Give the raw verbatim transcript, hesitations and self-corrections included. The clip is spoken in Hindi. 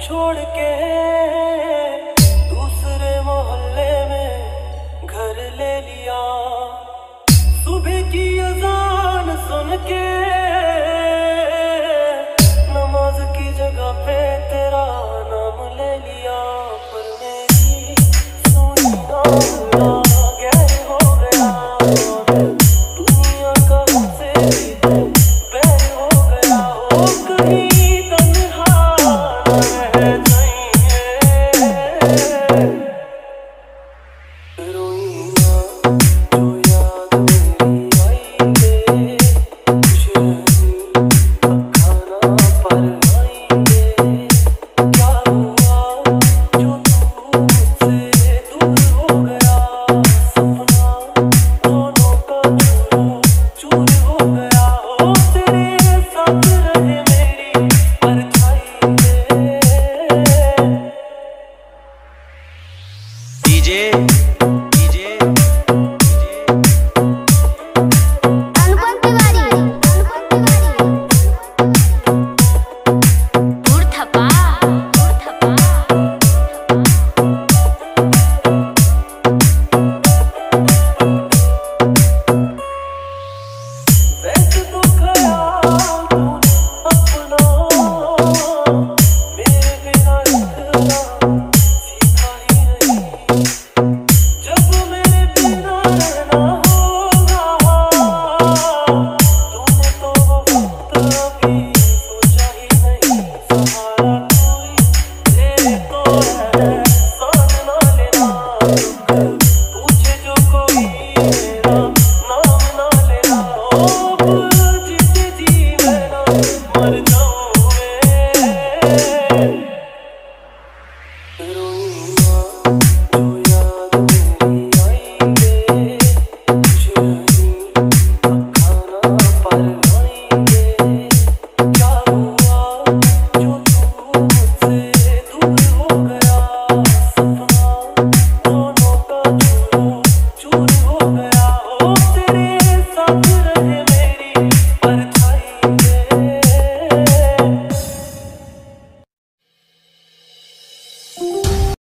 छोड़ के दूसरे मोहल्ले में घर ले लिया। सुबह की अजान सुन के नमाज की जगह पे तेरा नाम ले लिया। पर मेरी सोनी ना गैर हो गया, दुनिया का हमसे भी तो बैर हो गया। हो कहीं तन्हा रह जाइए, रोई ना जो याद मेरी आई है, खुश रहूं खाना पर आएंगे। क्या हुआ जो तू मुझसे दूर हो गया, सपना दोनों का चूर चूर हो गया। हो तेरे साथ रहे मेरी परछाई में। डीजे डीजे अनुपम तिवारी दूर थपा दूर थपा वैसे तो ख्याल तूने अपना मेरे बिना रखना सीखा ही नहीं। जब मेरे बिना रहना होगा तूने तो वो वक्त अभी सोचा ही नहीं। सहारा कोई तेरे तो है, साथ ना लेना। पूछे जो कोई मेरा नाम ना लेना। ओ जीते जी मैं ना मर जाऊं मैं।